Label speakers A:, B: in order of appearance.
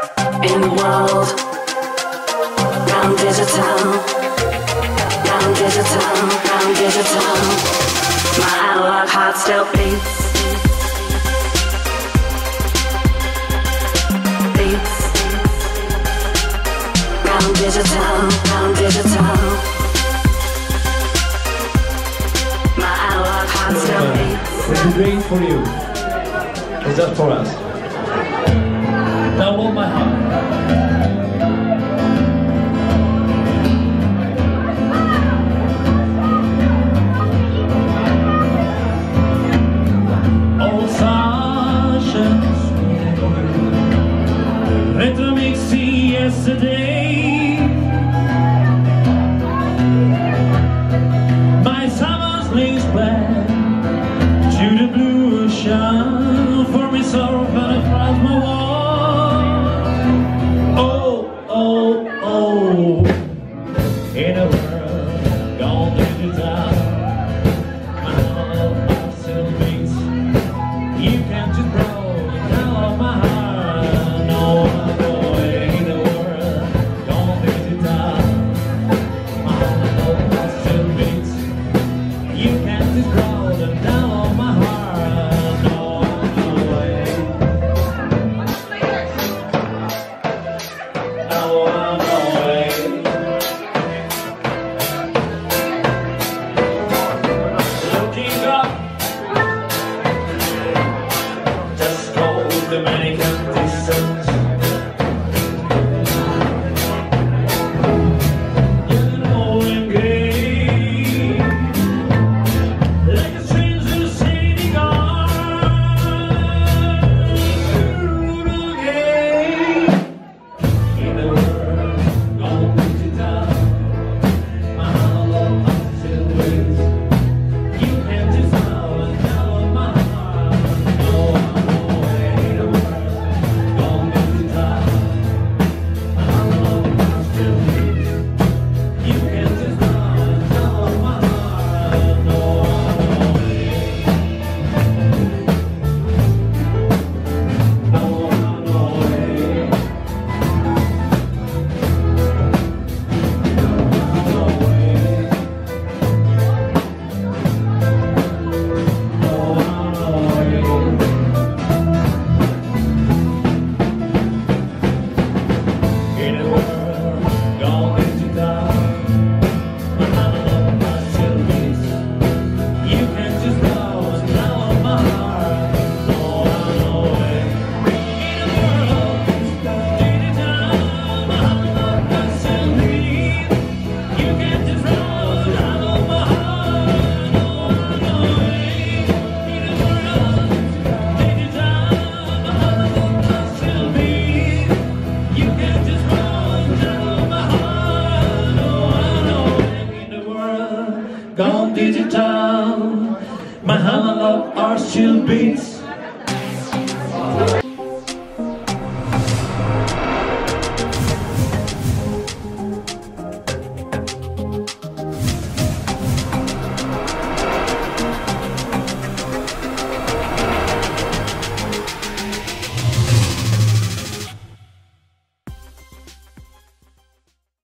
A: in the world. Gone digital, gone digital, gone digital. My analog heart still beats, beats. Gone digital, gone digital. My analog heart still beats.
B: This is great for you. It's just for us. Download my heart. Old sessions, retro mixing yesterday. My summer's links back to the blue ocean for me, sorrow fell across my wall. In a world gone digital, my heart still beats. You can't just blow the hell of my heart. No boy, in a world gone digital, my heart still beats. You can't just blow the hell of my heart. No way. Dominican distance. You know I'm gay, like a stranger saying gay. In the world gone digital, my heart still waits. You can't just know and tell my heart. No. Gone digital, my analog are still beats.